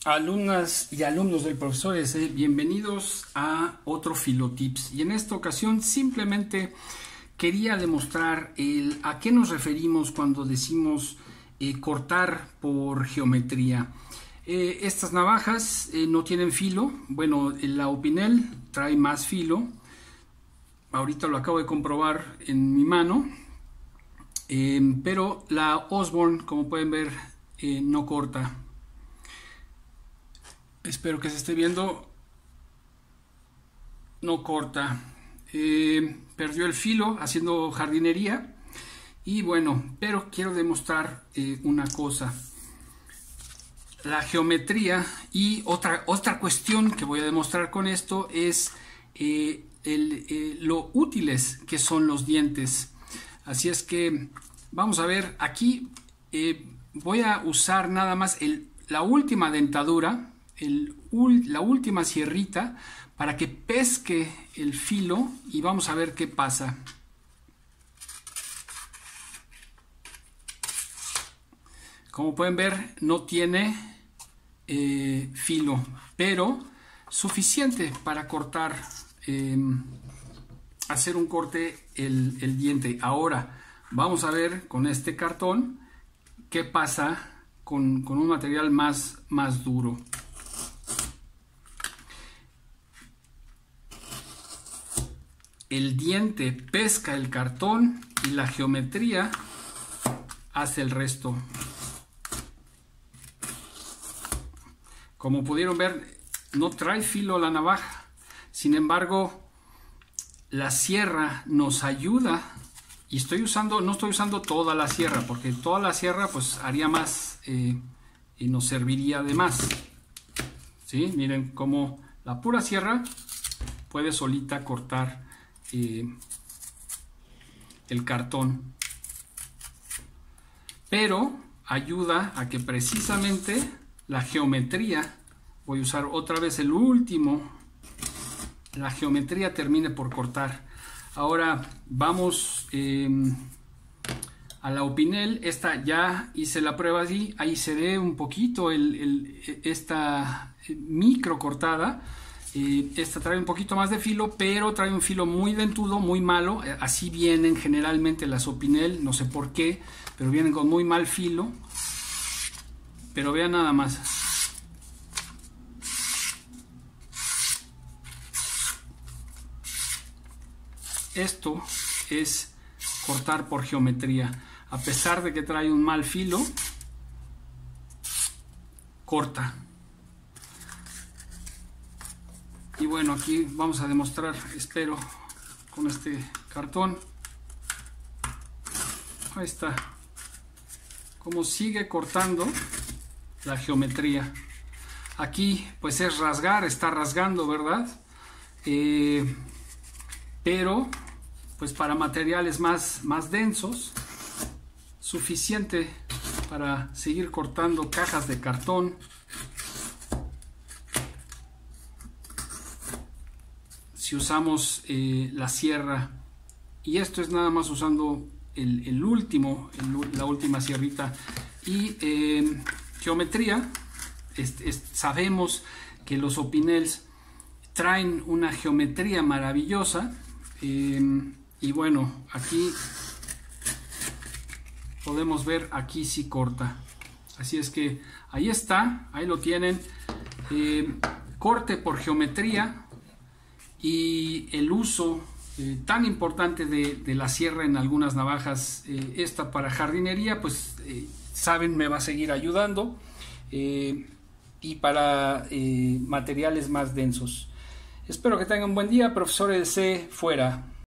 Alumnas y alumnos del profesor S, bienvenidos a otro Filotips. Y en esta ocasión simplemente quería demostrar a qué nos referimos cuando decimos cortar por geometría. Estas navajas no tienen filo. Bueno, la Opinel trae más filo. Ahorita lo acabo de comprobar en mi mano. Pero la Osborne, como pueden ver, no corta. Espero que se esté viendo. No corta. Perdió el filo haciendo jardinería. Y bueno, pero quiero demostrar una cosa. La geometría y otra cuestión que voy a demostrar con esto es lo útiles que son los dientes. Así es que vamos a ver aquí. Voy a usar nada más la última dentadura, la última sierrita, para que pesque el filo y vamos a ver qué pasa. Como pueden ver, no tiene filo, pero suficiente para cortar, hacer un corte el diente. Ahora vamos a ver con este cartón qué pasa con un material más duro. El diente pesca el cartón y la geometría hace el resto. Como pudieron ver, no trae filo la navaja. Sin embargo, la sierra nos ayuda. Y no estoy usando toda la sierra, porque toda la sierra pues haría más y nos serviría de más. ¿Sí? Miren cómo la pura sierra puede solita cortar el cartón. Pero ayuda a que precisamente la geometría, voy a usar otra vez el último, la geometría termine por cortar. Ahora vamos a la Opinel. Esta ya hice la prueba así, ahí se ve un poquito esta micro cortada. Esta trae un poquito más de filo, pero trae un filo muy dentudo, muy malo. Así vienen generalmente las Opinel, no sé por qué, pero vienen con muy mal filo. Pero vean nada más. Esto es cortar por geometría. A pesar de que trae un mal filo, corta. Y bueno, aquí vamos a demostrar, espero, con este cartón. Ahí está. Cómo sigue cortando la geometría. Aquí pues es rasgar, está rasgando, ¿verdad? Pero pues para materiales más densos, suficiente para seguir cortando cajas de cartón. Si usamos la sierra, y esto es nada más usando la última sierrita. Y geometría, sabemos que los Opinels traen una geometría maravillosa. Y bueno, aquí podemos ver, aquí sí corta. Así es que ahí está, ahí lo tienen. Corte por geometría y el uso tan importante de la sierra en algunas navajas. Esta para jardinería, pues saben, me va a seguir ayudando. Y para materiales más densos. Espero que tengan un buen día. Profesor C fuera.